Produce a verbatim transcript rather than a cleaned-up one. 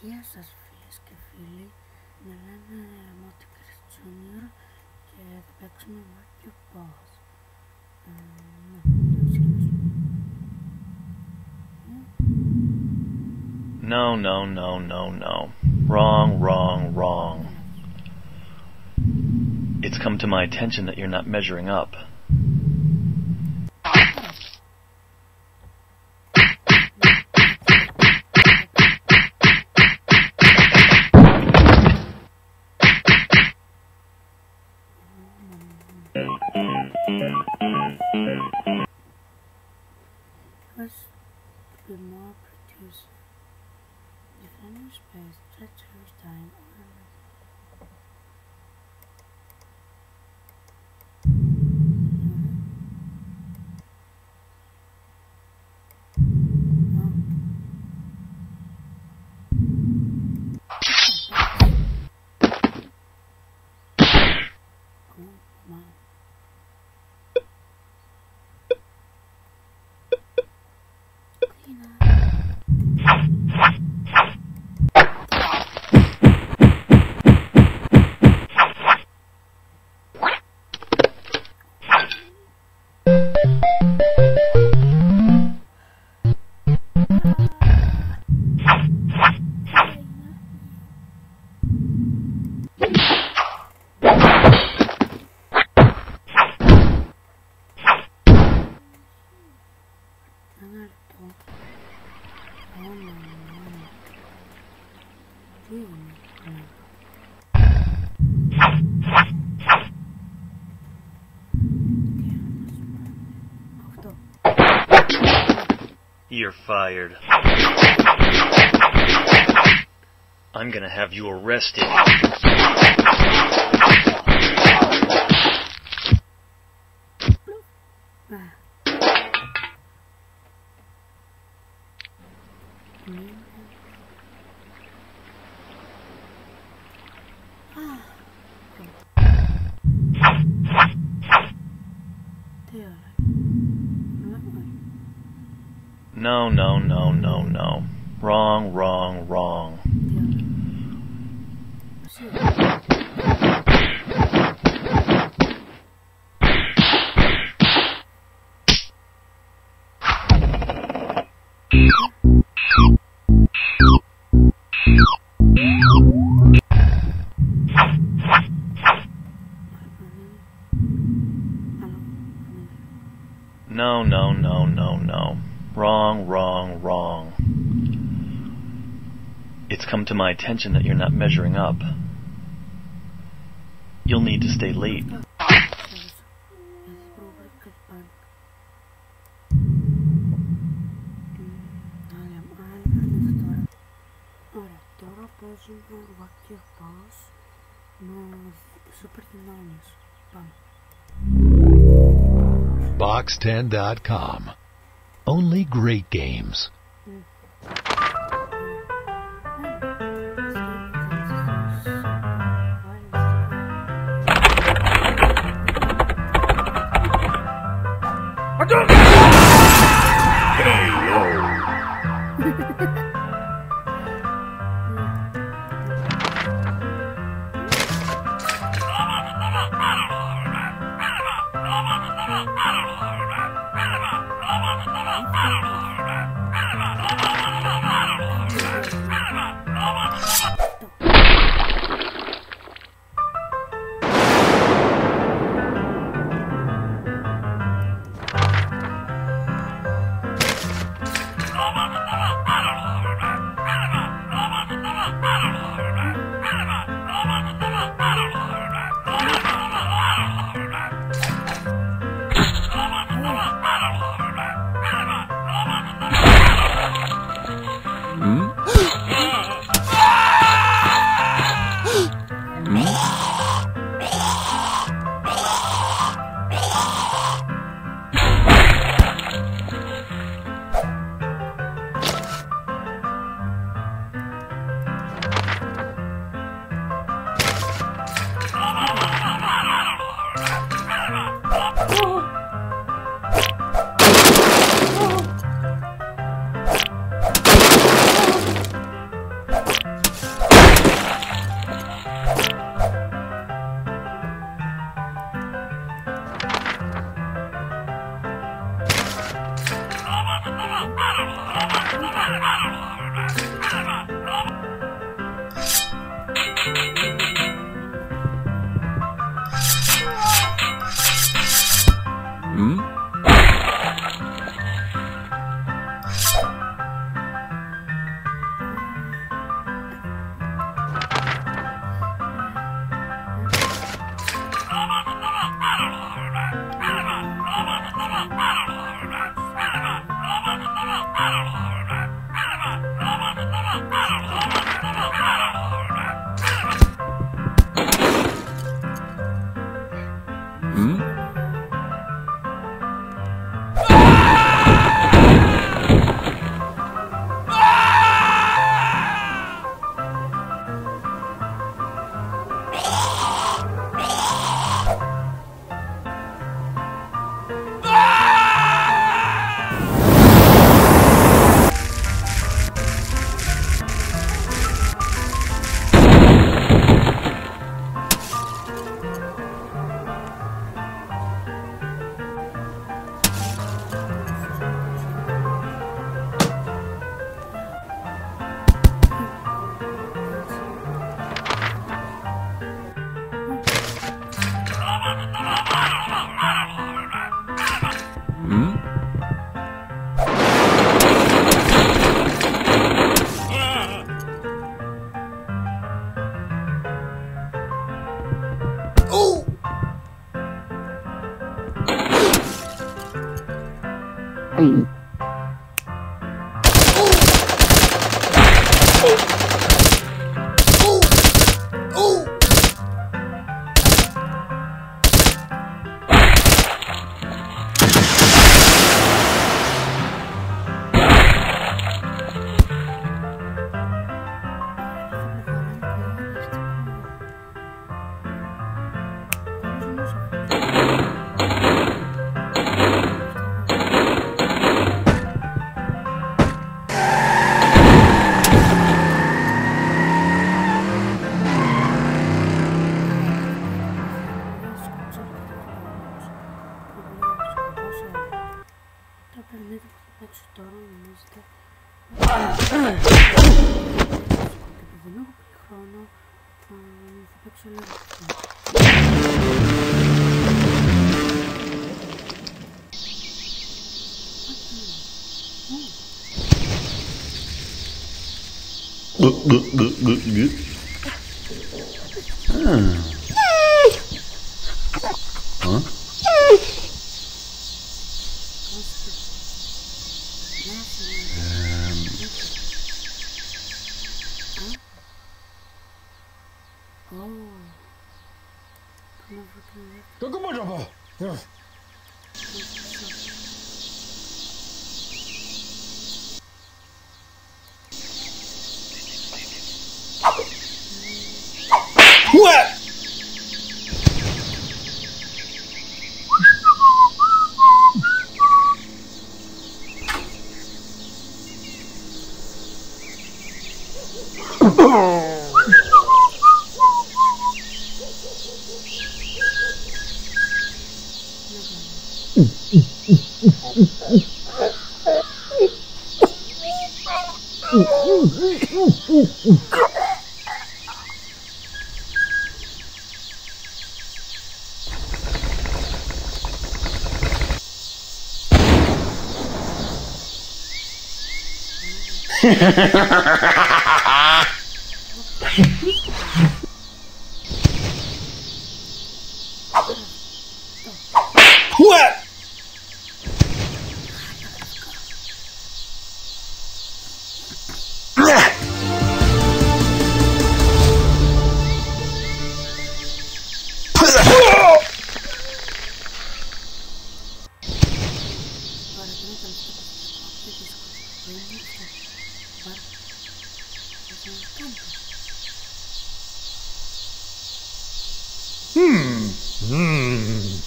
Γεια σας φίλες και φίλοι, με λένε Moticris Junior και θα παίξουμε Wacky Balls. Ε, ναι, θα ξεκινήσουμε. No, no, no, no, no. Wrong, wrong, wrong. It's come to my attention that you're not measuring up. First, to be more producer. Defend your space, treacherous time, or You're fired. I'm gonna have you arrested. No, no, no, no, no. Wrong, wrong, wrong. No, no, no, no, no. Wrong, wrong, wrong. It's come to my attention that you're not measuring up. You'll need to stay late. Box ten dot com. Only great games. Hey, Только можно было. What? What? Hmm. Hmm.